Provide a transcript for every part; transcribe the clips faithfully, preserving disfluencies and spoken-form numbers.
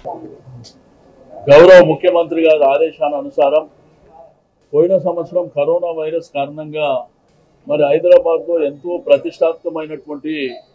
గౌరవ ముఖ్యమంత్రి గారి ఆదేశానుసారం పోయిన సంవత్సరం కరోనా వైరస్ కారణంగా మరి హైదరాబాద్లో ఎంతో ప్రతిష్టాత్మకమైనటువంటి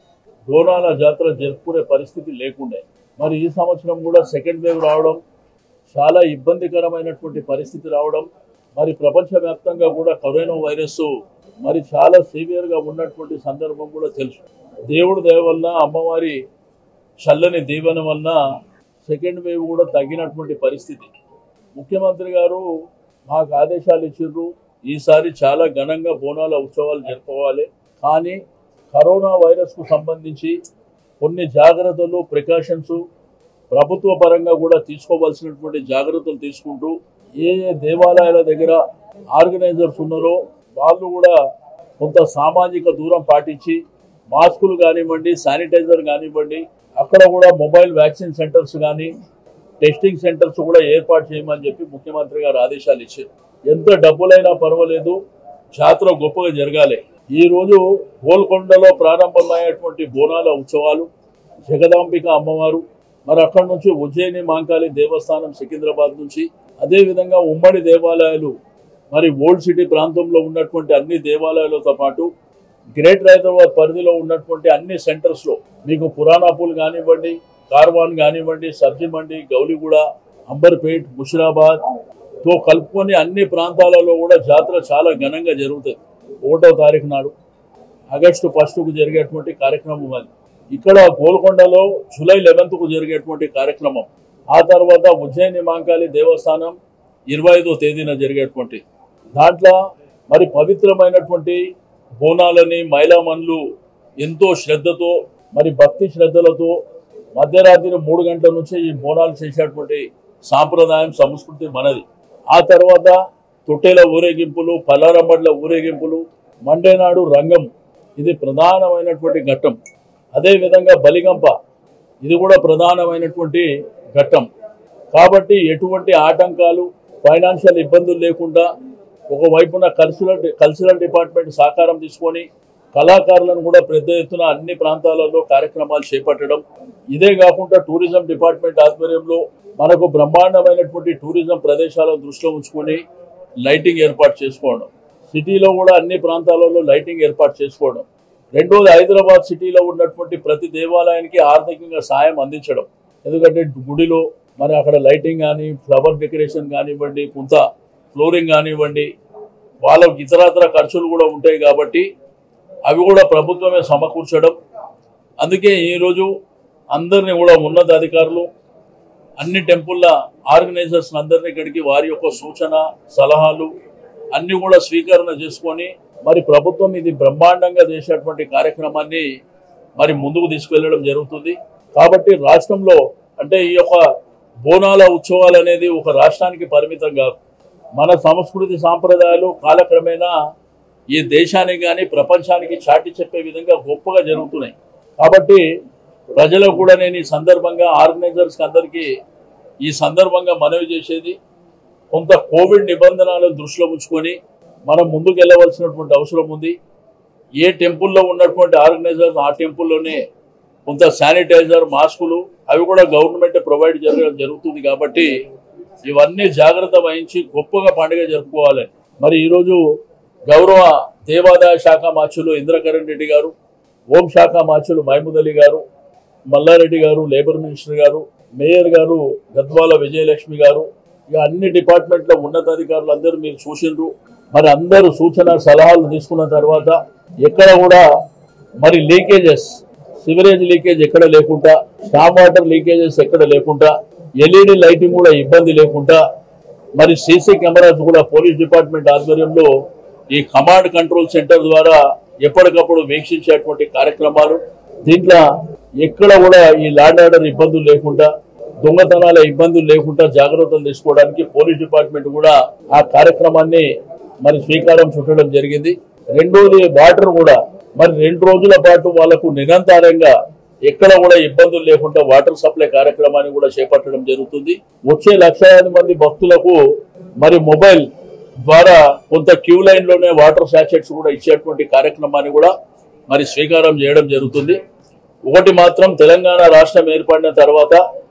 బోనాల జాతర జరుపుకునే పరిస్థితి లేకుండే. మరి ఈ సంవత్సరం కూడా సెకండ్ వేవ్ రావడం, చాలా ఇబ్బందికరమైనటువంటి పరిస్థితి రావడం, మరి ప్రపంచవ్యాప్తంగా కూడా కరోనా వైరస్ మరి చాలా సివియర్గా ఉన్నటువంటి సందర్భం కూడా తెలుసు. దేవుడి దయ వల్ల, అమ్మవారి చల్లని దీవెన వల్ల సెకండ్ వేవ్ కూడా తగ్గినటువంటి పరిస్థితి. ముఖ్యమంత్రి గారు మాకు ఆదేశాలు ఇచ్చిండ్రు, ఈసారి చాలా ఘనంగా బోనాల ఉత్సవాలు జరుపుకోవాలి, కానీ కరోనా వైరస్కు సంబంధించి కొన్ని జాగ్రత్తలు, ప్రికాషన్స్ ప్రభుత్వ పరంగా కూడా తీసుకోవాల్సినటువంటి జాగ్రత్తలు తీసుకుంటూ ఏ ఏ దేవాలయాల దగ్గర ఆర్గనైజర్స్ ఉన్నారో వాళ్ళు కూడా కొంత సామాజిక దూరం పాటించి మాస్కులు కానివ్వండి, శానిటైజర్ కానివ్వండి, అక్కడ కూడా మొబైల్ వ్యాక్సిన్ సెంటర్స్ కానీ టెస్టింగ్ సెంటర్స్ కూడా ఏర్పాటు చేయమని చెప్పి ముఖ్యమంత్రి గారు ఆదేశాలు ఇచ్చారు. ఎంత డబ్బులైనా పర్వాలేదు, జాతర గొప్పగా జరగాలి. ఈరోజు గోల్కొండలో ప్రారంభమయ్యేటువంటి బోనాల ఉత్సవాలు, జగదాంబిక అమ్మవారు, మరి అక్కడి నుంచి ఉజ్జయిని మాంకాళి దేవస్థానం సికింద్రాబాద్ నుంచి, అదేవిధంగా ఉమ్మడి దేవాలయాలు మరి ఓల్డ్ సిటీ ప్రాంతంలో ఉన్నటువంటి అన్ని దేవాలయాలతో పాటు గ్రేటర్ హైదరాబాద్ పరిధిలో ఉన్నటువంటి అన్ని సెంటర్స్లో మీకు పురాణాపూల్ కానివ్వండి, కార్వాన్ కానివ్వండి, సబ్జీ మండి, గౌలిగూడ, అంబర్పేట్, ముషిరాబాద్తో కలుపుకొని అన్ని ప్రాంతాలలో కూడా జాతర చాలా ఘనంగా జరుగుతుంది. ఒకటో తారీఖు నాడు ఆగస్టు ఫస్ట్కు జరిగేటువంటి కార్యక్రమం అది. ఇక్కడ గోల్కొండలో జూలై లెవెన్త్కు జరిగేటువంటి కార్యక్రమం, ఆ తర్వాత ఉజ్జయిని మాంకాళి దేవస్థానం ఇరవై ఐదో తేదీన జరిగేటువంటి దాంట్లో మరి పవిత్రమైనటువంటి బోనాలని మైలామన్లు ఎంతో శ్రద్ధతో మరి భక్తి శ్రద్ధలతో మధ్యరాత్రి మూడు గంటల నుంచి ఈ బోనాలు చేసేటువంటి సాంప్రదాయం, సంస్కృతి మనది. ఆ తర్వాత తొట్టెల ఊరేగింపులు, పల్లారమ్మడ్ల ఊరేగింపులు, మండే నాడు రంగం, ఇది ప్రధానమైనటువంటి ఘట్టం. అదేవిధంగా బలిగంప, ఇది కూడా ప్రధానమైనటువంటి ఘట్టం. కాబట్టి ఎటువంటి ఆటంకాలు, ఫైనాన్షియల్ ఇబ్బందులు లేకుండా ఒకవైపున కల్చరల్ కల్చరల్ డిపార్ట్మెంట్ సహకారం తీసుకొని కళాకారులను కూడా పెద్ద ఎత్తున అన్ని ప్రాంతాలలో కార్యక్రమాలు చేపట్టడం, ఇదే కాకుండా టూరిజం డిపార్ట్మెంట్ ఆధ్వర్యంలో మనకు బ్రహ్మాండమైనటువంటి టూరిజం ప్రదేశాలను దృష్టిలో ఉంచుకొని లైటింగ్ ఏర్పాటు చేసుకోవడం, సిటీలో కూడా అన్ని ప్రాంతాలలో లైటింగ్ ఏర్పాటు చేసుకోవడం. రెండోది, హైదరాబాద్ సిటీలో ఉన్నటువంటి ప్రతి దేవాలయానికి ఆర్థికంగా సాయం అందించడం. ఎందుకంటే గుడిలో మరి అక్కడ లైటింగ్ కానీ, ఫ్లవర్ డెకరేషన్ కానివ్వండి, కొంత ఫ్లోరింగ్ కానివ్వండి, వాళ్ళకి ఇతరత్ర ఖర్చులు కూడా ఉంటాయి కాబట్టి అవి కూడా ప్రభుత్వమే సమకూర్చడం. అందుకే ఈరోజు అందరినీ కూడా ఉన్నతాధికారులు అన్ని టెంపుల్ల ఆర్గనైజర్స్ అందరినీ ఇక్కడికి వారి యొక్క సూచన, సలహాలు అన్నీ కూడా స్వీకరణ చేసుకొని మరి ప్రభుత్వం ఇది బ్రహ్మాండంగా చేసేటువంటి కార్యక్రమాన్ని మరి ముందుకు తీసుకెళ్లడం జరుగుతుంది. కాబట్టి రాష్ట్రంలో అంటే ఈ యొక్క బోనాల ఉత్సవాలు అనేది ఒక రాష్ట్రానికి పరిమితం కాదు. మన సంస్కృతి సాంప్రదాయాలు కాలక్రమేణా ఈ దేశానికి కానీ ప్రపంచానికి చాటి చెప్పే విధంగా గొప్పగా జరుగుతున్నాయి. కాబట్టి ప్రజలకు కూడా నేను ఈ సందర్భంగా ఆర్గనైజర్స్కి అందరికీ ఈ సందర్భంగా మనవి చేసేది, కొంత కోవిడ్ నిబంధనలను దృష్టిలో ఉంచుకొని మనం ముందుకు వెళ్ళవలసినటువంటి అవసరం ఉంది. ఏ టెంపుల్లో ఉన్నటువంటి ఆర్గనైజర్స్ ఆ టెంపుల్లోనే కొంత శానిటైజర్, మాస్కులు అవి కూడా గవర్నమెంట్ ప్రొవైడ్ జరగడం జరుగుతుంది. కాబట్టి ఇవన్నీ జాగ్రత్త వహించి గొప్పగా పండుగ జరుపుకోవాలి. మరి ఈరోజు గౌరవ దేవాదాయ శాఖ మార్చులు ఇంద్రకరణ్ రెడ్డి గారు, హోం శాఖ మార్చులు మహమూద్ అలీ గారు, మల్లారెడ్డి గారు లేబర్ మినిస్టర్ గారు, మేయర్ గారు గద్వాల విజయలక్ష్మి గారు, ఇక అన్ని డిపార్ట్మెంట్ల ఉన్నతాధికారులు అందరూ మీరు చూసిండ్రు. మరి అందరూ సూచన సలహాలు తీసుకున్న తర్వాత ఎక్కడ కూడా మరి లీకేజెస్, సివరేజ్ లీకేజ్ ఎక్కడ లేకుండా, స్టామ్ వాటర్ లీకేజెస్ ఎక్కడ లేకుండా, ఎల్ఈడి లైటింగ్ కూడా ఇబ్బంది లేకుండా, మరి సీసీ కెమెరాస్ కూడా పోలీస్ డిపార్ట్మెంట్ ఆధ్వర్యంలో ఈ కమాండ్ కంట్రోల్ సెంటర్ ద్వారా ఎప్పటికప్పుడు వీక్షించేటువంటి కార్యక్రమాలు, దీంట్లో ఎక్కడ కూడా ఈ ల్యాండ్ ఆర్డర్ ఇబ్బందులు లేకుండా, దొంగతనాల ఇబ్బందులు లేకుండా జాగ్రత్తలు తీసుకోవడానికి పోలీస్ డిపార్ట్మెంట్ కూడా ఆ కార్యక్రమాన్ని మరి శ్రీకారం చుట్టడం జరిగింది. రెండోది, వాటర్ కూడా మరి రెండు రోజుల పాటు వాళ్లకు నిరంతరంగా ఎక్కడ కూడా ఇబ్బందులు లేకుండా వాటర్ సప్లై కార్యక్రమాన్ని కూడా చేపట్టడం జరుగుతుంది. వచ్చే లక్షలాది మంది భక్తులకు మరి మొబైల్ ద్వారా కొంత క్యూ లైన్ లోనే వాటర్ శాచెట్స్ కూడా ఇచ్చేటువంటి కార్యక్రమాన్ని కూడా మరి స్వీకారం చేయడం జరుగుతుంది. ఒకటి మాత్రం, తెలంగాణ రాష్ట్రం ఏర్పడిన తర్వాత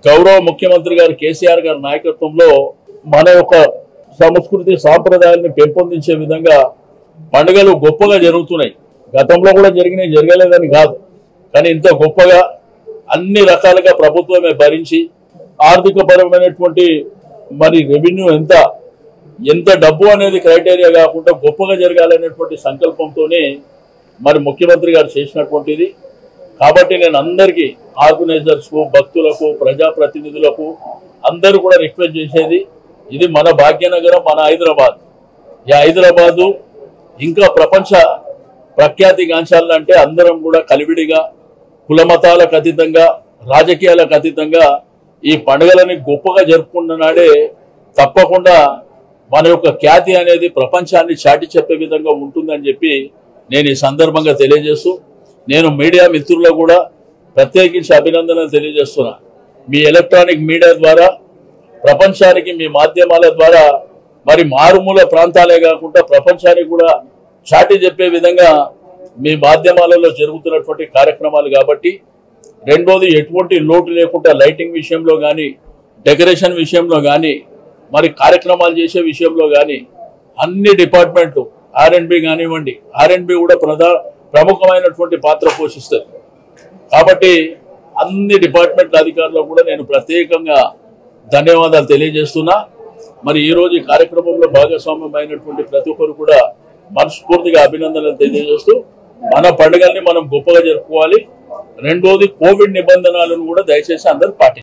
గౌరవ ముఖ్యమంత్రి గారు కేసీఆర్ గారి నాయకత్వంలో మన యొక్క సంస్కృతి సాంప్రదాయాన్ని పెంపొందించే విధంగా పండుగలు గొప్పగా జరుగుతున్నాయి. గతంలో కూడా జరిగినాయి, జరగలేదని కాదు, కానీ ఇంత గొప్పగా అన్ని రకాలుగా ప్రభుత్వమే భరించి ఆర్థిక పరమైనటువంటి మరి రెవెన్యూ ఎంత ఎంత డబ్బు అనేది క్రైటీరియా కాకుండా గొప్పగా జరగాలనేటువంటి సంకల్పంతోనే మరి ముఖ్యమంత్రి గారు చేసినటువంటిది. కాబట్టి నేను అందరికీ ఆర్గనైజర్స్కు, భక్తులకు, ప్రజాప్రతినిధులకు అందరూ కూడా రిక్వెస్ట్ చేసేది, ఇది మన భాగ్యనగరం, మన హైదరాబాద్. ఈ హైదరాబాదు ఇంకా ప్రపంచ ప్రఖ్యాతి గాంచాలంటే అందరం కూడా కలివిడిగా, కులమతాలకు అతీతంగా, రాజకీయాలకు అతీతంగా ఈ పండుగలని గొప్పగా జరుపుకున్న నాడే తప్పకుండా మన యొక్క ఖ్యాతి అనేది ప్రపంచాన్ని చాటి చెప్పే విధంగా ఉంటుందని చెప్పి నేను ఈ సందర్భంగా తెలియజేస్తూ, నేను మీడియా మిత్రులకు కూడా ప్రత్యేకించి అభినందనలు తెలియజేస్తున్నా. మీ ఎలక్ట్రానిక్ మీడియా ద్వారా ప్రపంచానికి, మీ మాధ్యమాల ద్వారా మరి మారుమూల ప్రాంతాలే కాకుండా ప్రపంచానికి కూడా చాటి చెప్పే విధంగా మీ మాధ్యమాలలో జరుగుతున్నటువంటి కార్యక్రమాలు. కాబట్టి రెండోది, ఎటువంటి లోటు లేకుండా లైటింగ్ విషయంలో కానీ, డెకరేషన్ విషయంలో కానీ, మరి కార్యక్రమాలు చేసే విషయంలో కానీ అన్ని డిపార్ట్మెంట్లు, ఆర్ అండ్ బి కానివ్వండి, ఆర్ అండ్ బి కూడా ప్రధా ప్రముఖమైనటువంటి పాత్ర పోషిస్తుంది. కాబట్టి అన్ని డిపార్ట్మెంట్ల అధికారులకు కూడా నేను ప్రత్యేకంగా ధన్యవాదాలు తెలియజేస్తున్నా. మరి ఈరోజు ఈ కార్యక్రమంలో భాగస్వామ్యం అయినటువంటి ప్రతి ఒక్కరు కూడా మనస్ఫూర్తిగా అభినందనలు తెలియజేస్తూ, మన పండుగల్ని మనం గొప్పగా జరుపుకోవాలి. రెండోది, కోవిడ్ నిబంధనలను కూడా దయచేసి అందరూ పాటించాలి.